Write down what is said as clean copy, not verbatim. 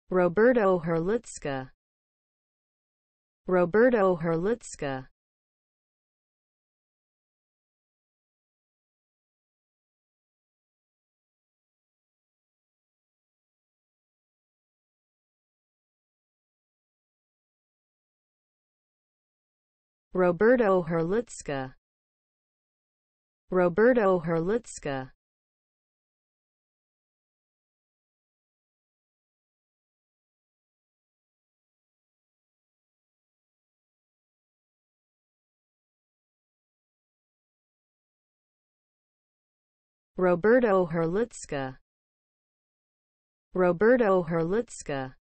Roberto Herlitzka. Roberto Herlitzka. Roberto Herlitzka. Roberto Herlitzka. Roberto Herlitzka. Roberto Herlitzka.